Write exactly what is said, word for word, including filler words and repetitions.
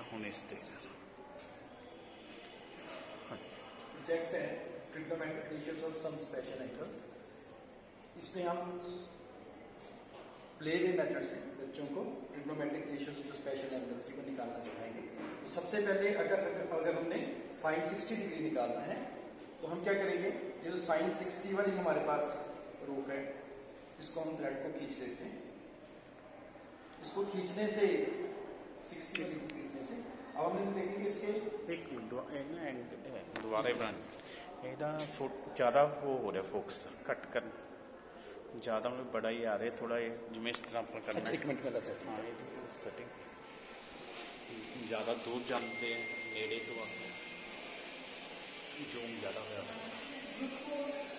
ਹੁਣ ਇਸ ਤੇ प्रोजेक्ट है trigonometric ratios of some special angles. इसमें हम प्ले वे मेथड से बच्चों को ट्रिग्नोमेट्रिक रेशियोज जो स्पेशल एंगल्स की को निकालना सिखाएंगे। तो सबसे पहले अगर अगर हमने साइन साठ डिग्री निकालना है तो हम क्या करेंगे, ये जो साइन इकसठ वाली हमारे पास रोक है इसको हम थ्रेड को खींच लेते हैं। इसको खींचने से साठ वाली को खींचने से अब हम देखेंगे इसके एक दोबारा बन ਇਹਦਾ ਜ਼ਿਆਦਾ वो हो रहा फोकस कट कर ज़्यादा मतलब बड़ा ही आ रहा है थोड़ा, ये जिमें इस तरह पर करना। अच्छा, एक मिनट वाला सेट। हाँ ये तो सेटिंग ज़्यादा दूर जाते हैं नेड़े तो आते हैं जूम ज़्यादा हो जाता है।